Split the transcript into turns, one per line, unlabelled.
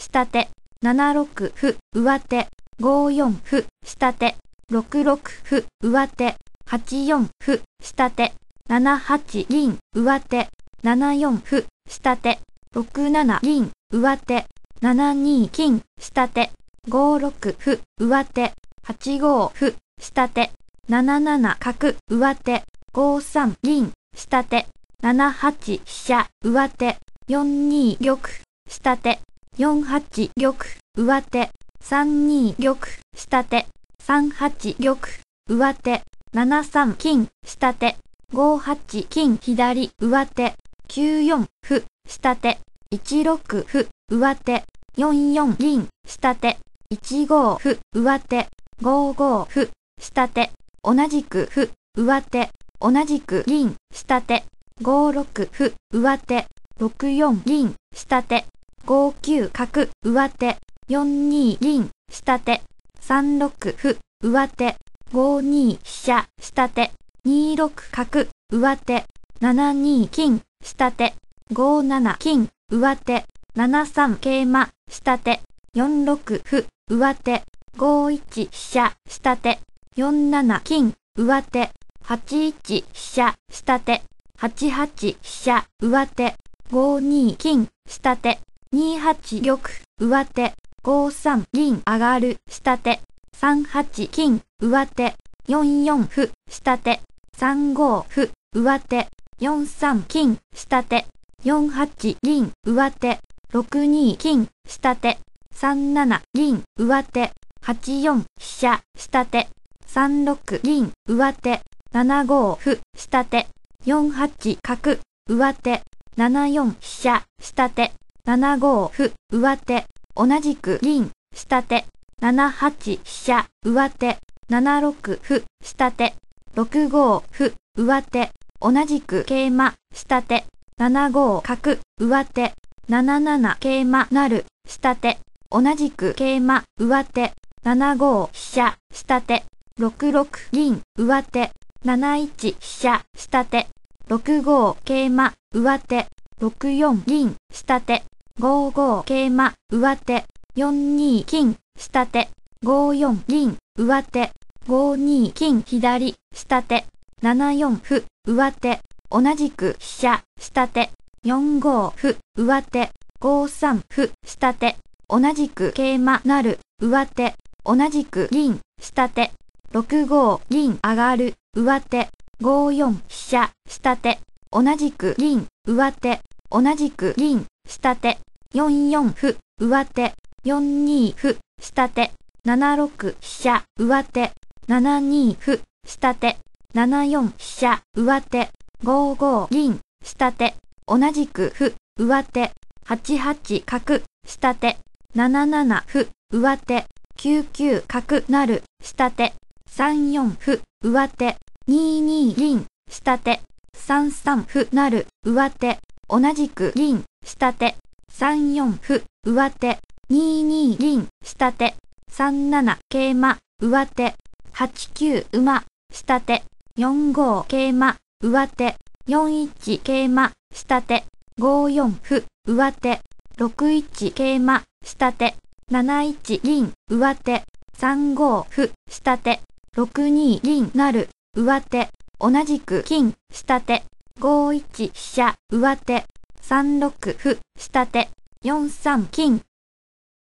下手、7六歩、上手、5四歩、下手、6六歩、上手、8四歩、下手、7八銀、上手、7四歩、下手、6七銀、上手、7二金、下手、5六歩、上手、8五歩、下手、7七角、上手、5三銀、下手、7八飛車、上手、4二玉、下手、4八玉、上手、3二玉、下手、3八玉、上手、7三金、下手、5八金、左、上手、9四歩、下手、1六歩、上手、4四銀、下手、1五歩、上手、5五歩、下手、同じく歩、上手、同じく銀、下手、5六歩、上手、6四銀、下手、5九角、上手、4二銀、下手、3六歩、上手、5二飛車、下手、2六角、上手、7二金、下手、5七金、上手、7三桂馬、下手、4六歩、上手、5一飛車、下手、4七金、上手、8一飛車、下手、8八飛車、上手、5二金、下手、2八玉、上手、5三銀上がる、下手、3八金、上手、4四歩、下手、3五歩、上手、4三金、下手、4八銀、上手、6二金、下手、3七銀、上手、8四飛車、下手、3六銀、上手、7五歩、下手、4八角、上手、7四飛車、下手、7五歩、上手、同じく銀、下手、7八飛車、上手、7六歩、下手、6五歩、上手、同じく桂馬、下手、7五角、上手、7七桂馬成、下手、同じく桂馬、上手、7五飛車、下手、6六銀、上手、7一飛車、下手、6五桂馬、上手、6四銀、下手、5五桂馬、上手、4二金、下手、5四銀、上手、5二金左、下手、7四歩、上手、同じく飛車、下手、4五歩、上手、5三歩、下手、同じく桂馬成、上手、同じく銀、下手、6五銀上がる、上手、5四飛車、下手、同じく銀、上手、同じく銀、下手、4四歩、上手、4二歩、下手、7六飛車、上手、7二歩、下手、7四飛車、上手、5五銀、下手、同じく歩、上手、8八角、下手、7七歩、上手、9九角成、下手、3四歩、上手、2二銀、下手、3三歩成、上手、同じく銀、下手、3四歩、上手、2二銀、下手、3七桂馬、上手、8九馬、下手、4五桂馬、上手、4一桂馬、下手、5四歩、上手、6一桂馬、下手、7一銀、上手、3五歩、下手、6二銀成、上手、同じく金、下手、5一飛車、上手、3六歩、下手、4三金、